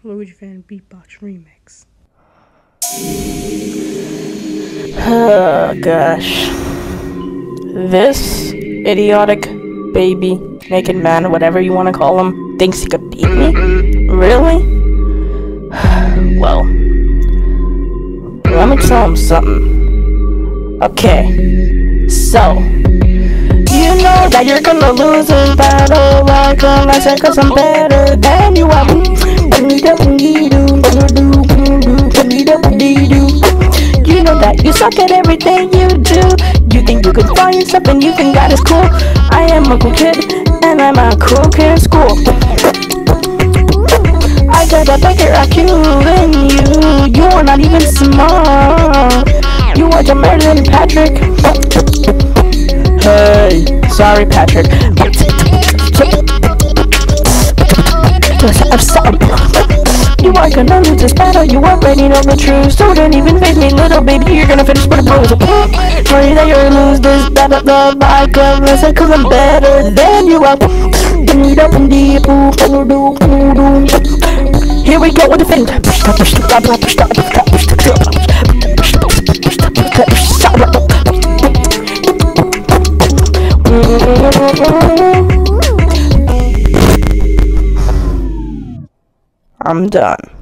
Luigi Fan Beatbox Remix. Oh gosh. This idiotic baby, naked man, whatever you want to call him, thinks he could beat me? Really? Well, let me tell him something. Okay, so you know that you're gonna lose this battle. Like I said, cause I'm better than you are. You know that you suck at everything you do. You think you can find yourself and you think that is cool. I am a cool kid and I'm a cool kid in school. I got a bigger IQ than you. You are not even smart. You are dumber than Patrick. Hey, sorry Patrick. You are gonna lose this battle, you already know the truth. So don't even face me, little baby, you're gonna finish with a bruise. Sorry that you're gonna lose this battle, love, I come listen, cause I'm better than you are. Here we go with the thing. I'm done.